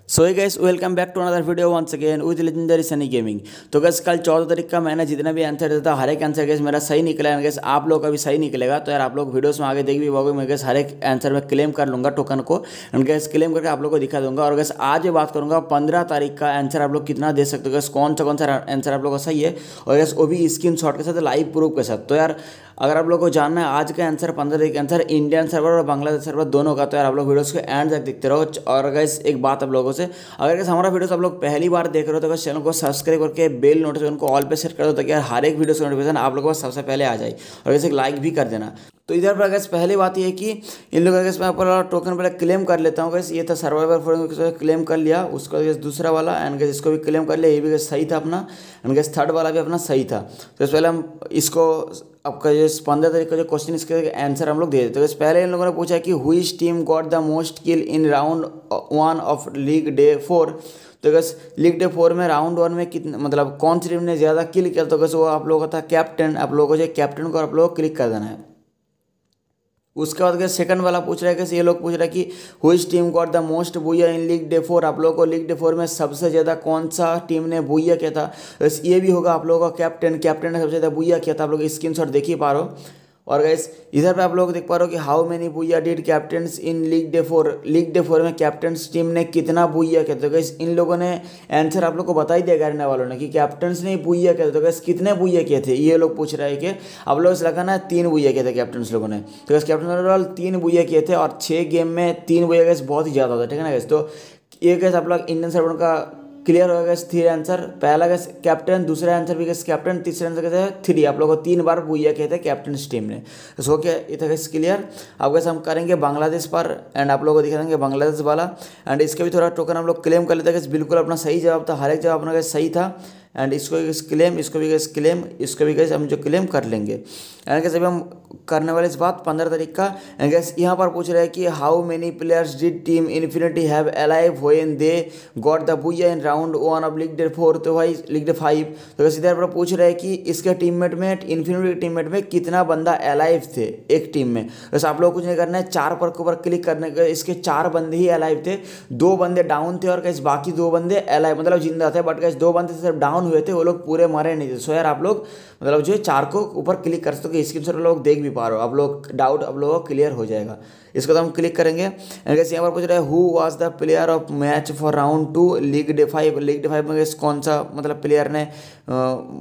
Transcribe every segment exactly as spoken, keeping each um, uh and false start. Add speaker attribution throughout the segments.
Speaker 1: So hey guys, welcome back to another video once again with legendary Sunny gaming. तो guess कल चौदह तारीख का मैंने जितना भी आंसर दिया था हर एक आंसर गैस मेरा सही निकला है। गैस आप लोग का भी सही निकलेगा तो यार आप लोग वीडियोस में आगे देख भी पाओगे। मैं गैस हर एक आंसर में क्लेम कर लूँगा टोकन को एंड गैस क्लेम करके आप लोग को दिखा दूंगा। और गैस आज ये बात करूँगा पंद्रह तारीख का आंसर आप लोग कितना दे सकते हो, गैस कौन सा कौन सा आंसर आप लोग का सही है और गैस वो भी स्क्रीन शॉट के साथ लाइव प्रूफ के साथ। तो यार अगर आप लोग को जानना है आज का आंसर पंद्रह तारीख का आंसर इंडियन सर्वर और बांग्लादेश सर्वर दोनों का, तो यार आप लोग वीडियोस को एंड तक देखते रहो। और गैस एक बात आप लोगों से, अगर गैस हमारा वीडियोस आप लोग पहली बार देख रहे हो तो गैस चैनल को सब्सक्राइब करके बेल नोटिफिकेशन को ऑल पे सेट कर दो ताकि यार हर एक वीडियो का नोटिफिकेशन आप लोगों को सबसे पहले आ जाए। और गैस एक लाइक भी कर देना। तो इधर पर गैस पहली बात ये है कि इन लोगों का मैं पर टोकन पहले क्लेम कर लेता हूँ। गैस ये था सर्वाइवर फॉर क्लेम कर लिया, उसका गैस दूसरा वाला एंड गैस इसको भी क्लेम कर लिया, ये भी गैस सही था अपना एंड गैस थर्ड वाला भी अपना सही था। तो पहले हम इसको आपका जो पंद्रह तारीख का जो क्वेश्चन इसके आंसर हम लोग दे देते हैं। तो पहले इन लोगों ने पूछा कि whose team got the most kill in round one of league day four. तो गैस लीग डे फोर में राउंड वन में कितने मतलब कौन सी टीम ने ज़्यादा किल किया, तो गैस वो आप लोगों का था कैप्टन। आप लोगों को जो कैप्टन को आप लोगों को क्लिक कर देना है। उसके बाद गैस सेकंड वाला पूछ रहा है कि ये लोग पूछ रहा है कि whose team got the most booyah in league day four. आप लोगों को लीग डे फोर में सबसे ज़्यादा कौन सा टीम ने बुया किया था, बस ये भी होगा आप लोगों का कैप्टन। कैप्टन ने सबसे ज़्यादा बुया किया था, आप लोग स्क्रीनशॉट देख ही पा रहे हो। और गैस इधर पे आप लोग देख पा रहे हो कि how many booyah did captains in league day four. League day four में कैप्टन्स टीम ने कितना बुया किया। तो गैस इन लोगों ने आंसर आप लोग को बता ही दिया गारने वालों ने कि कैप्टन्स ने बुया किया। तो गैस कितने बुया किए थे ये लोग पूछ रहे हैं कि आप लोग से लगाना है तीन बुया किए थे कैप्टन्स लोगों ने। तो गैस कैप्टन ओवरऑल तीन बुया किए थे और छः गेम में तीन बुया गैस बहुत ही ज़्यादा होता है, ठीक है ना गैस। तो ये गैस आप लोग इंडियन सर्वर का क्लियर होगा गैस थ्री आंसर। पहला गैस कैप्टन, दूसरा आंसर भी गैस कैप्टन, तीसरा आंसर कैसे है थ्री। आप लोगों को तीन बार बुया किए थे कैप्टन टीम ने। तो सो क्या ये था गैस क्लियर। अब गैस हम करेंगे बांग्लादेश पर एंड आप लोगों को दिखा देंगे बांग्लादेश वाला एंड इसके भी थोड़ा टोकन हम लोग क्लेम कर लेते हैं। गैस बिल्कुल अपना सही जवाब था, हर एक जवाब अपना गैस सही था एंड इसको गैस क्लेम, इसको भी गैस क्लेम, इसको भी गैस हम जो क्लेम कर लेंगे। एंड गैस अभी हम करने वाले इस बात पंद्रह तारीख का एंड गैस यहाँ पर पूछ रहे हैं कि how many players did team infinity have alive when they got the booyah in round one of league day four. तो भाई लीग डे फाइव। तो गैस इधर पर पूछ रहे हैं कि इसके टीममेट में इन्फिनिटी टीममेट में कितना बंदा अलाइव थे एक टीम में। बस आप लोग कुछ नहीं करना है, चार पर के ऊपर क्लिक करने का, इसके चार बंदे ही अलाइव थे, दो बंदे डाउन थे और गैस बाकी दो बंदे अलाइव मतलब जिंदा थे। बट गैस दो बंदे सिर्फ डाउन हुए थे, वो लोग पूरे मरे नहीं थे। सो यार आप लोग मतलब जो चार को ऊपर क्लिक कर सकते हो, स्क्रीन शॉट लोग देख भी पा रहे हो, आप लोग डाउट आप लोगों को क्लियर हो जाएगा। इसको तो हम क्लिक करेंगे एंड गैस यहाँ पर पूछ रहे हैं who was the player of match for round two league day five. League day five में गैस कौन सा मतलब प्लेयर ने आ,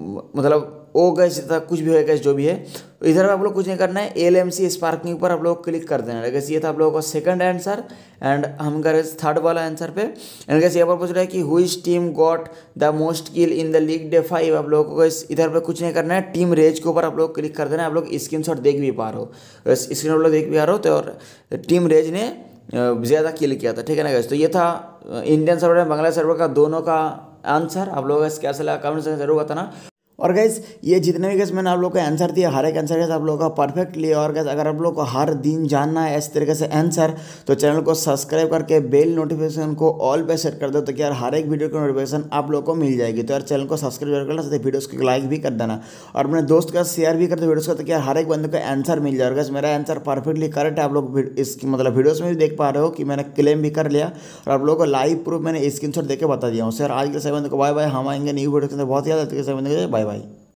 Speaker 1: मतलब ओ गैस था कुछ भी है गैस जो भी है। इधर आप लोग कुछ नहीं करना है, एल एम सी स्पार्किंग पर आप लोग क्लिक कर देना है। गैस ये था आप लोगों का सेकंड आंसर एंड हम कर थर्ड वाला आंसर पे एंड गैस यहाँ पर पूछ रहा है कि whose team got the most kill in the league day five. आप लोगों को गैस इधर पे कुछ नहीं करना है, टीम रेज के ऊपर आप लोग क्लिक कर देना है। आप लोग स्क्रीनशॉट देख भी पा रहे हो, गैस स्क्रीन आप लोग देख भी आ रहे हो। तो और टीम रेज ने ज़्यादा किल किया था, ठीक है ना गैस। तो ये था इंडियन सर्वर और बांग्लादेश सर्वर का दोनों का आंसर। आप लोग कैसा लगा कमेंट सेक्शन जरूर बताना। और गैस ये जितने भी गैस मैंने आप लोग को आंसर दिया हर एक आंसर गैस आप लोगों का परफेक्ट लिया। और गैस अगर आप लोग को हर दिन जानना है इस तरीके से आंसर तो चैनल को सब्सक्राइब करके बेल नोटिफिकेशन को ऑल पे सेट कर दो ताकि यार हर एक वीडियो की नोटिफिकेशन आप लोग को मिल जाएगी। तो यार चैनल को सब्सक्राइब कर लेना, साथ ही वीडियोस को लाइक भी कर देना और अपने दोस्त का शेयर भी कर दो वीडियोस को ताकि यार हर एक बंदे का आंसर मिल जाए। और गैस मेरा आंसर परफेक्टली करेक्ट है, आप लोग इसकी मतलब वीडियोस में भी देख पा रहे हो कि मैंने क्लेम भी कर लिया और आप लोगों को लाइव प्रूफ मैंने स्क्रीन शॉट देकर बता दिया हूँ। सर आज के समय को बाय बाय, हम आएंगे न्यू वीडियो के अंदर बहुत याद आते हैं। Bye bye.